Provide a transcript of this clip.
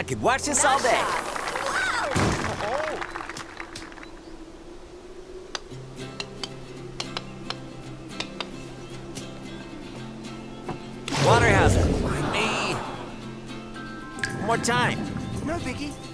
I could watch this all day. Waterhauser, me. One more time. No biggie.